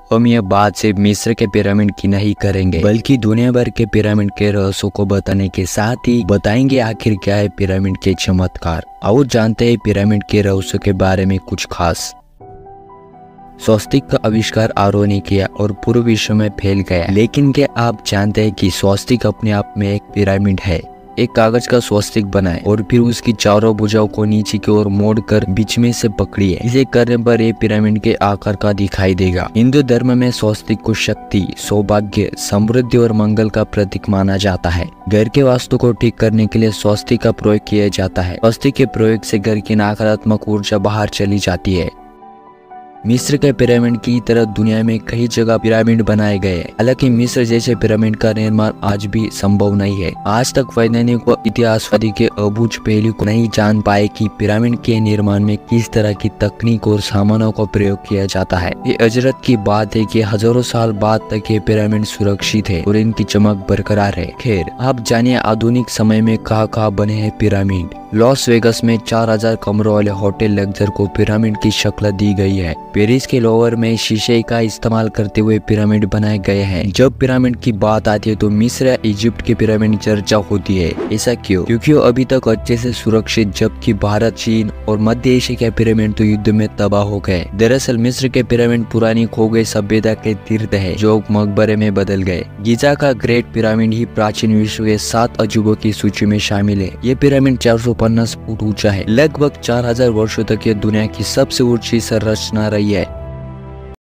हम ये बात सिर्फ मिस्र के पिरामिड की नहीं करेंगे, बल्कि दुनिया भर के पिरामिड के रहस्यों को बताने के साथ ही बताएंगे आखिर क्या है पिरामिड के चमत्कार। और जानते हैं पिरामिड के रहस्यों के बारे में कुछ खास। स्वस्तिक का आविष्कार आर्यों ने किया और पूरे विश्व में फैल गया। लेकिन क्या आप जानते हैं कि स्वस्तिक अपने आप में एक पिरामिड है। एक कागज का स्वस्तिक बनाए और फिर उसकी चारों भुजाओं को नीचे की ओर मोड़कर बीच में से पकड़िए। इसे करने पर ये पिरामिड के आकार का दिखाई देगा। हिंदू धर्म में स्वस्तिक को शक्ति, सौभाग्य, समृद्धि और मंगल का प्रतीक माना जाता है। घर के वास्तु को ठीक करने के लिए स्वस्तिक का प्रयोग किया जाता है। स्वस्तिक के प्रयोग से घर की नकारात्मक ऊर्जा बाहर चली जाती है। मिस्र के पिरामिड की तरह दुनिया में कई जगह पिरामिड बनाए गए। हालांकि मिस्र जैसे पिरामिड का निर्माण आज भी संभव नहीं है। आज तक वैज्ञानिक व इतिहासवादी के अबूझ पहलू को नहीं जान पाए कि पिरामिड के निर्माण में किस तरह की तकनीक और सामानों का प्रयोग किया जाता है। ये अजरत की बात है कि हजारों साल बाद तक ये पिरामिड सुरक्षित है और इनकी चमक बरकरार है। खैर, आप जानिए आधुनिक समय में कहाँ बने हैं पिरामिड। लॉस वेगस में 4000 कमरों वाले होटल लग्जर को पिरामिड की शक्ल दी गई है। पेरिस के लोवर में शीशे का इस्तेमाल करते हुए पिरामिड बनाए गए हैं। जब पिरामिड की बात आती है तो मिस्र या इजिप्ट के पिरामिड चर्चा होती है। ऐसा क्यों? क्योंकि वो अभी तक अच्छे से सुरक्षित, जबकि भारत, चीन और मध्य एशिया के पिरामिड तो युद्ध में तबाह हो गए। दरअसल मिस्र के पिरामिड पुरानी खो गई सभ्यता के तीर्थ है जो मकबरे में बदल गए। गीजा का ग्रेट पिरामिड ही प्राचीन विश्व के 7 अजूबों की सूची में शामिल है। ये पिरामिड 450 फुट ऊंचा है। लगभग 4000 वर्षों तक ये दुनिया की सबसे ऊंची संरचना रही है।